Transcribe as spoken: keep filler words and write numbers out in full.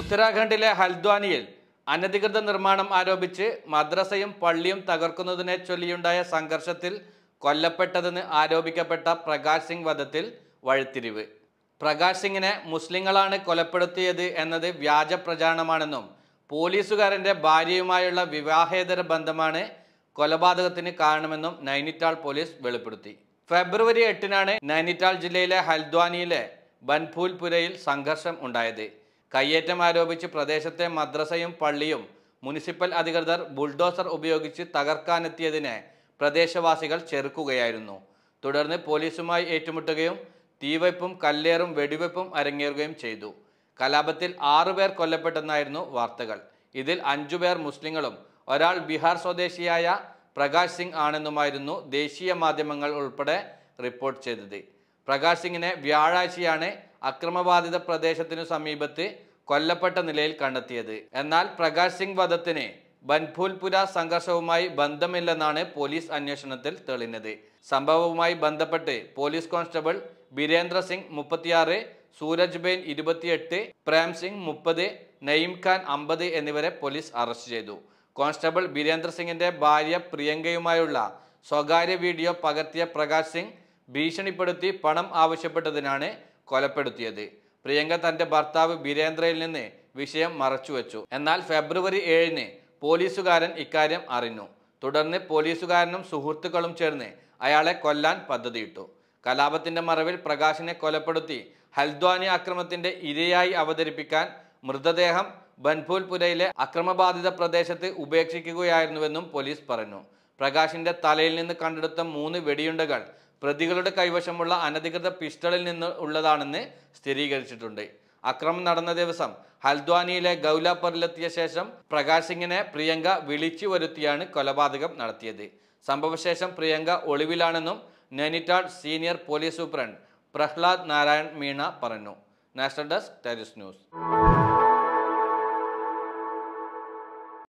ഉത്തരാഖണ്ഡിലെ ഹൽദ്വാനിയിൽ അനധികൃത നിർമ്മാണം ആരോപിച്ച് മദ്രസയും പള്ളിയും തകർക്കുന്നതിനെ ചൊല്ലിയുണ്ടായ സംഘർഷത്തിൽ കൊല്ലപ്പെട്ടതെന്ന് ആരോപിക്കപ്പെട്ട പ്രകാശ് സിംഗ് വധത്തിൽ വഴിത്തിരിവ്. പ്രകാശ് സിംഗിനെ മുസ്ലിങ്ങളാണ് കൊലപ്പെടുത്തിയത് എന്നത് വ്യാജ പ്രചാരണമാണെന്നും പോലീസുകാരൻ്റെ ഭാര്യയുമായുള്ള വിവാഹേതര ബന്ധമാണ് കൊലപാതകത്തിന് കാരണമെന്നും നൈനിറ്റാൾ പോലീസ് വെളിപ്പെടുത്തി. ഫെബ്രുവരി എട്ടിനാണ് നൈനിറ്റാൾ ജില്ലയിലെ ഹൽദ്വാനിയിലെ ബൻഫൂൽപുരയിൽ സംഘർഷം ഉണ്ടായത്. കയ്യേറ്റം ആരോപിച്ച് പ്രദേശത്തെ മദ്രസയും പള്ളിയും മുനിസിപ്പൽ അധികൃതർ ബുൾഡോസർ ഉപയോഗിച്ച് തകർക്കാനെത്തിയതിനെ പ്രദേശവാസികൾ ചെറുക്കുകയായിരുന്നു. തുടർന്ന് പോലീസുമായി ഏറ്റുമുട്ടുകയും തീവയ്പും കല്ലേറും വെടിവെപ്പും അരങ്ങേറുകയും ചെയ്തു. കലാപത്തിൽ ആറുപേർ കൊല്ലപ്പെട്ടെന്നായിരുന്നു വാർത്തകൾ. ഇതിൽ അഞ്ചുപേർ മുസ്ലിങ്ങളും ഒരാൾ ബീഹാർ സ്വദേശിയായ പ്രകാശ് സിംഗ് ആണെന്നുമായിരുന്നു ദേശീയ മാധ്യമങ്ങൾ ഉൾപ്പെടെ റിപ്പോർട്ട് ചെയ്തത്. പ്രകാശ് സിംഗിനെ വ്യാഴാഴ്ചയാണ് അക്രമബാധിത പ്രദേശത്തിനു സമീപത്ത് കൊല്ലപ്പെട്ട നിലയിൽ കണ്ടെത്തിയത്. എന്നാൽ പ്രകാശ് സിംഗ് വധത്തിന് ബൻഫൂൽപുര സംഘർഷവുമായി ബന്ധമില്ലെന്നാണ് പോലീസ് അന്വേഷണത്തിൽ തെളിഞ്ഞത്. സംഭവവുമായി ബന്ധപ്പെട്ട് പോലീസ് കോൺസ്റ്റബിൾ ബിരേന്ദ്ര സിംഗ് മുപ്പത്തിയാറ്, സൂരജ് ബെയിൻ ഇരുപത്തിയെട്ട്, പ്രേം സിംഗ് മുപ്പത്, നയീം ഖാൻ അമ്പത് എന്നിവരെ പോലീസ് അറസ്റ്റ് ചെയ്തു. കോൺസ്റ്റബിൾ ബിരേന്ദ്ര സിംഗിന്റെ ഭാര്യ പ്രിയങ്കയുമായുള്ള സ്വകാര്യ വീഡിയോ പകർത്തിയ പ്രകാശ് സിംഗ് ഭീഷണിപ്പെടുത്തി പണം ആവശ്യപ്പെട്ടതിനാണ് കൊലപ്പെടുത്തിയത്. പ്രിയങ്ക തന്റെ ഭർത്താവ് ബിരേന്ദ്രയിൽ നിന്ന് വിഷയം മറച്ചുവെച്ചു. എന്നാൽ ഫെബ്രുവരി ഏഴിന് പോലീസുകാരൻ ഇക്കാര്യം അറിഞ്ഞു. തുടർന്ന് പോലീസുകാരനും സുഹൃത്തുക്കളും ചേർന്ന് അയാളെ കൊല്ലാൻ പദ്ധതിയിട്ടു. കലാപത്തിന്റെ മറവിൽ പ്രകാശിനെ കൊലപ്പെടുത്തി ഹൽദ്വാനി ആക്രമണത്തിന്റെ ഇരയായി അവതരിപ്പിക്കാൻ മൃതദേഹം ബൻഫൂൽപുരയിലെ അക്രമബാധിത പ്രദേശത്ത് ഉപേക്ഷിക്കുകയായിരുന്നുവെന്നും പോലീസ് പറഞ്ഞു. പ്രകാശിന്റെ തലയിൽ നിന്ന് കണ്ടെടുത്ത മൂന്ന് വെടിയുണ്ടകൾ പ്രതികളുടെ കൈവശമുള്ള അനധികൃത പിസ്റ്റളിൽ നിന്ന് ഉള്ളതാണെന്ന് സ്ഥിരീകരിച്ചിട്ടുണ്ട്. അക്രമം നടന്ന ദിവസം ഹൽദ്വാനിയിലെ ഗൗലാപറിലെത്തിയ ശേഷം പ്രകാശ് സിംഗിനെ പ്രിയങ്ക വിളിച്ചു വരുത്തിയാണ് കൊലപാതകം നടത്തിയത്. സംഭവശേഷം പ്രിയങ്ക ഒളിവിലാണെന്നും Nainital senior police superintendent Prahlad Narayan Meena പറഞ്ഞു. National desk, Tejas news.